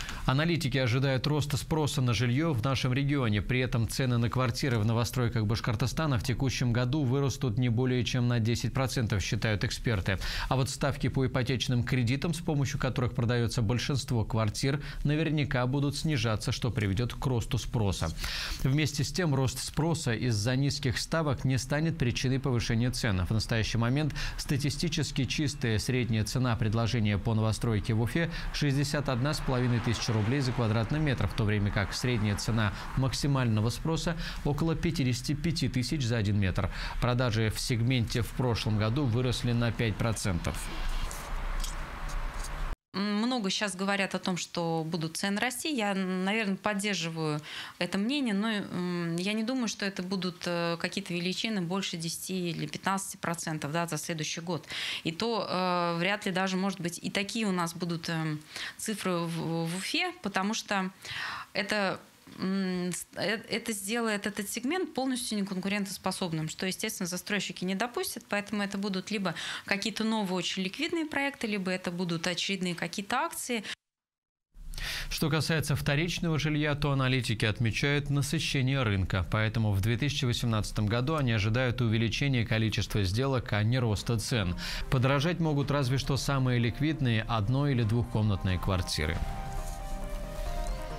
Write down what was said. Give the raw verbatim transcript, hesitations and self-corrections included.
Аналитики ожидают роста спроса на жилье в нашем регионе. При этом цены на квартиры в новостройках Башкортостана в текущем году вырастут не более чем на десять процентов, считают эксперты. А вот ставки по ипотечным кредитам, с помощью которых продается большинство квартир, наверняка будут снижаться, что приведет к росту спроса. Вместе с тем, рост спроса из-за низких ставок не станет причиной повышения цен. В настоящий момент статистически чистая средняя цена предложения по новостройке в Уфе – шестьдесят одна с половиной тысячи рублей за квадратный метр, в то время как средняя цена максимального спроса около пятидесяти пяти тысяч за один метр. Продажи в сегменте в прошлом году выросли на пять процентов. Много сейчас говорят о том, что будут цены расти. Я, наверное, поддерживаю это мнение, но я не думаю, что это будут какие-то величины больше десяти или пятнадцати процентов, да, за следующий год. И то э, вряд ли даже, может быть, и такие у нас будут э, цифры в, в Уфе, потому что это... это сделает этот сегмент полностью неконкурентоспособным, что, естественно, застройщики не допустят, поэтому это будут либо какие-то новые очень ликвидные проекты, либо это будут очередные какие-то акции. Что касается вторичного жилья, то аналитики отмечают насыщение рынка. Поэтому в две тысячи восемнадцатом году они ожидают увеличения количества сделок, а не роста цен. Подорожать могут разве что самые ликвидные одно- или двухкомнатные квартиры.